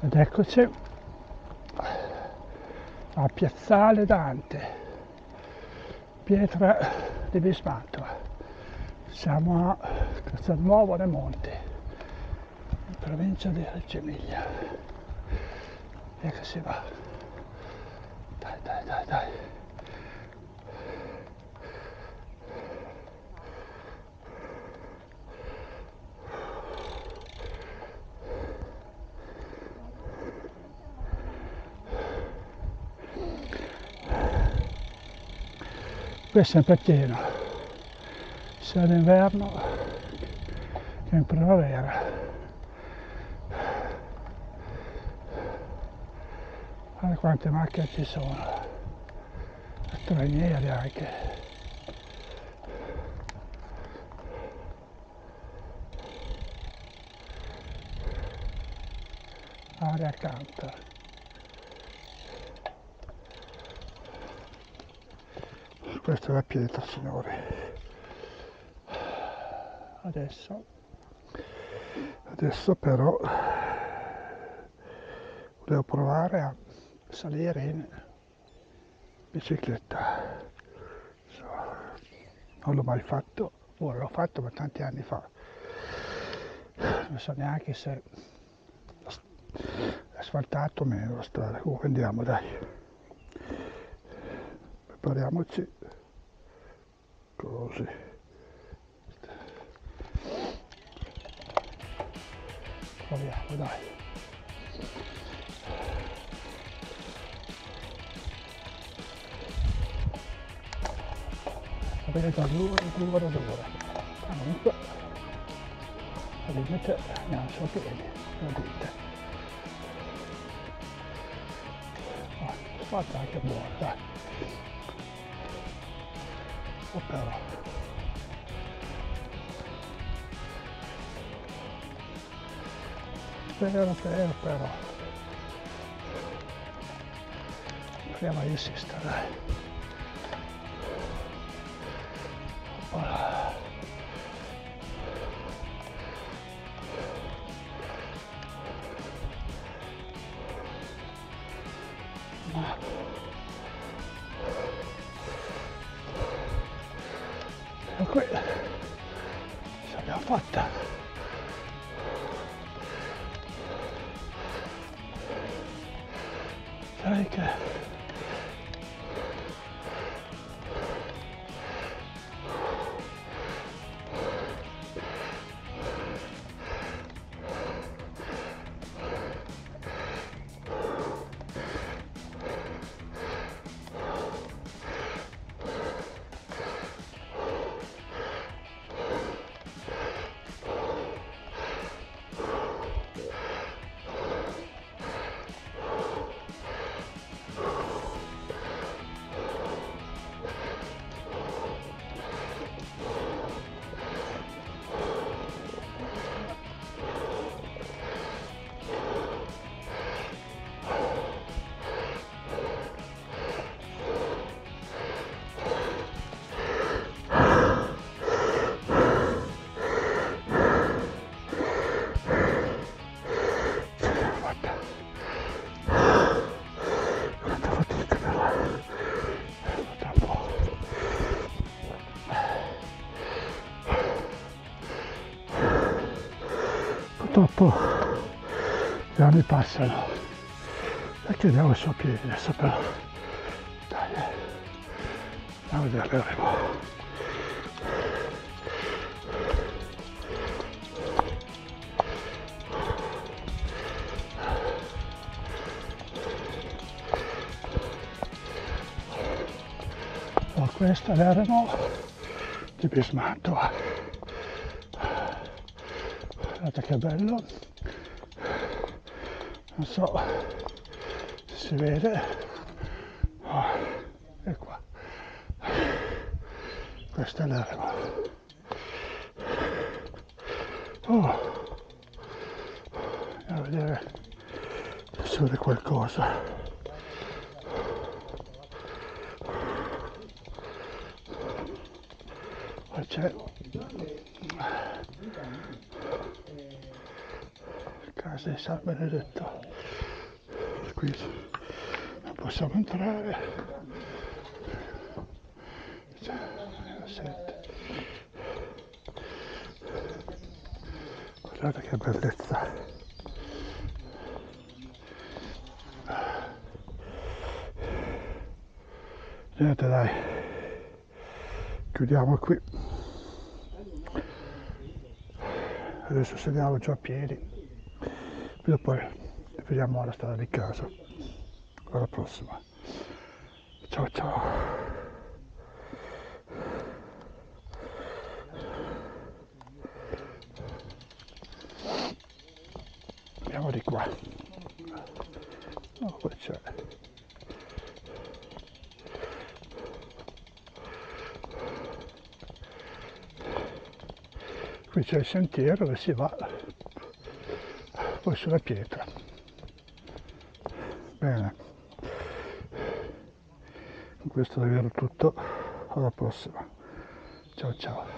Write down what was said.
Ed eccoci a Piazzale Dante, pietra di Bismantova. Siamo a Castelnuovo nei Monti, in provincia di Reggio Emilia. E che si va. Dai. Qui è sempre pieno, sia d'inverno che in primavera. Guarda quante macchine ci sono, stranieri anche. Aria accanto. Questa è la pietra, signori. Adesso però devo provare a salire in bicicletta. Non l'ho mai fatto, ora l'ho fatto ma tanti anni fa. Non so neanche se è asfaltato o meno la strada. Comunque andiamo, dai. Prepariamoci. Così. Proviamo, dai. Va bene, dura. Comunque, al limite andiamo su a piedi, lo dite. Fatta anche buona, dai. Oh, però. Però. Proviamo a insistere, dai. Voilà. E qui ce l'abbiamo fatta. Sai che purtroppo gli anni passano e chiediamo su a piedi adesso, però dai, andiamo a vedere le arrivo. Allora, questa è l'eremo di Bismantova. Guardate che bello, non so se si vede, è qua, questa è l'eremo. Andiamo a vedere se si vede qualcosa. Poi c'è casa di San Benedetto. qui non possiamo entrare. 7. Guardate che bellezza. Niente, dai, chiudiamo qui. Adesso saliamo giù a piedi e poi vediamo la strada di casa. Alla prossima. Ciao ciao. Andiamo di qua. Oh, qua c'è. Qui c'è il sentiero dove si va poi sulla pietra. Bene, con questo è davvero tutto, alla prossima. Ciao ciao.